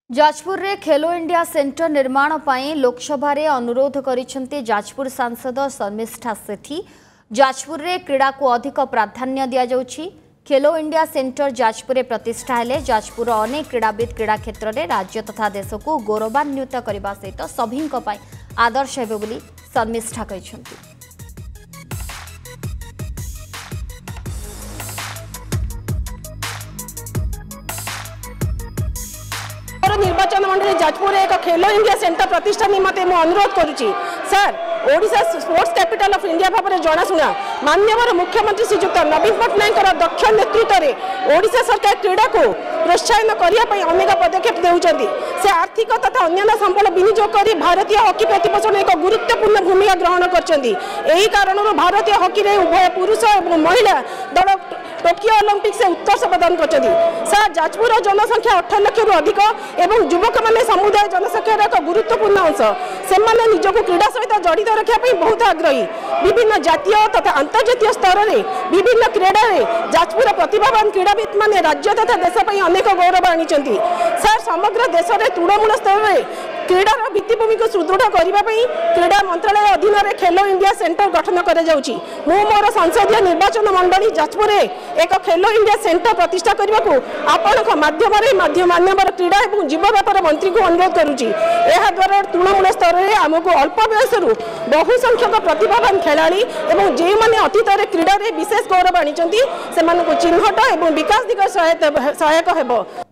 जाजपुर रे खेलो India centre निर्माण पर लोकसभा रे अनुरोध करिसेंते जाजपुर सांसद शर्मिष्ठा सेठी। जाजपुर रे क्रीड़ा को अधिक प्राधान्य दिया जाउछि। खेलो इंडिया सेंटर जाजपुर रे प्रतिष्ठा हेले जाजपुर अनेक क्रीड़ाविद क्रीड़ा क्षेत्र में राज्य तथा देश को गौरवान्वित करने सहित सभी आदर्श हेबे बोली शर्मिष्ठा कहिसेंते। निर्वाचन मंडली जाजपुर एक खेलो इंडिया सेंटर प्रतिष्ठा निमते मु अनुरोध करुच्ची। Sir Odisha sports capital of India भाव में जनाशुना माननीय मुख्यमंत्री श्रीजुक्त नवीन पट्टनायक दक्ष नेतृत्व में ओडिशा सरकार क्रीड़ा को प्रोत्साहन करने अनेक पदक्षेप देउछंती। से आर्थिक तथा अन्य संबल विनियोग कर भारतीय हॉकी प्रतिपोषण एक गुरुत्वपूर्ण भूमिका ग्रहण करछंती। एही कारणରୁ भारतीय हॉकी रे उभय पुरुष और महिला दल टोकियो ओलंपिक से उत्कर्ष प्रदान करछंती। सर जाजपुर जनसंख्या 18 लाख रु अधिक एवं युवक माने समुदाय जनसंख्यार एक गुरुत्वपूर्ण अंश। से माने निजको क्रीड़ा सहित जड़ित रखा बहुत आग्रही। विभिन्न जातीय तथा अंतर्जातीय स्तर में विभिन्न क्रीड़ा में जाजपुर प्रतिभावान क्रीड़ाविद माने राज्य तथा देश पर अनेक गौरव आनी। सर समग्र देश में तृणमूल स्तर में क्रीडार भित्तिभूमि को सुदृढ़ करने क्रीड़ा मंत्रालय अधीन में खेलो इंडिया सेंटर गठन कर मोर संसदीय निर्वाचन मंडली जाजपुर एक खेलो इंडिया सेंटर प्रतिष्ठा करने को आपण माध्यम माननीय क्रीड़ा और युवा व्यापार मंत्री को अनुरोध करुच्ची। द्वारा तृणमूल स्तर में आमको अल्प बयस बहु संख्यक प्रतिभावान खेलाड़ी और जो मैंने अतीत क्रीड़ा विशेष गौरव आनी से चिन्हट और विकास दिग सहायक हेब।